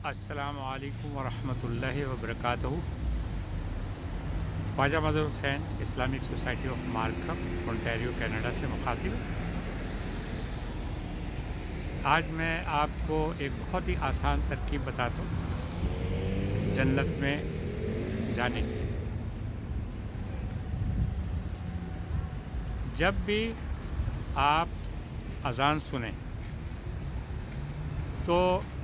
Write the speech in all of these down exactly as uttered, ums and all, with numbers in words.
السلام علیکم ورحمۃ اللہ وبرکاتہ۔ Khwaja Mazhar Hussain, Islamic society of Markham, Ontario, Canada سے مخاطب۔ آج میں آپ کو ایک بہت ہی آسان ترکیب بتاتا ہوں جنت میں جانے کی۔ جب بھی آپ اذان سنیں تو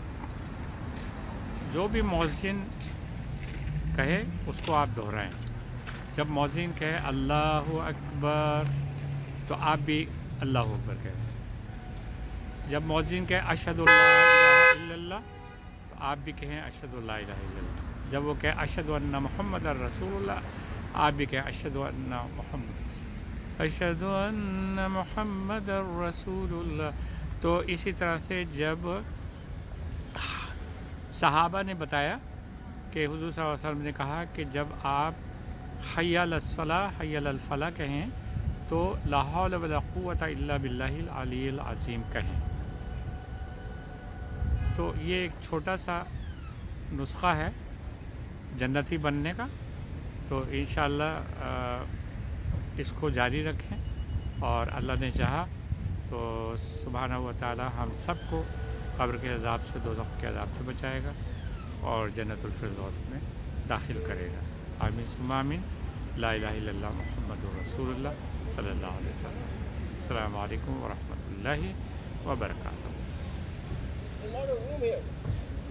جو بھی مؤذن کہے اس کو آپ دہرائیں۔ جب مؤذن کہے اللہ اکبر تو آپ بھی اللہ اکبر کہیں۔ جب مؤذن کہے اشہد ان لا الہ الا اللہ تو آپ بھی کہیں اشہد ان لا الہ الا اللہ۔ جب وہ کہے اشہد ان محمد رسول اللہ آپ بھی کہیں اشہد ان محمد اشہد ان محمد رسول اللہ۔ تو اسی طرح سے جب صحابہ نے بتایا کہ حضور صلی اللہ علیہ وسلم نے کہا کہ جب آپ حی علی الصلاۃ حی علی الفلاح کہیں تو لا حول ولا قوۃ الا باللہ العلی العظیم کہیں۔ تو یہ ایک چھوٹا سا نسخہ ہے جنتی بننے کا، تو انشاءاللہ اس کو جاری رکھیں، اور اللہ نے چاہا تو سبحانہ و تعالی ہم سب کو قبر کے عذاب سے، دوزخ کے عذاب سے بچائے گا اور جنت الفردوس میں داخل کرے گا۔ آمین ثم آمین۔ لا الہ الا اللہ محمد رسول اللہ صلی اللہ علیہ وسلم۔ السلام علیکم ورحمۃ اللہ وبرکاتہ۔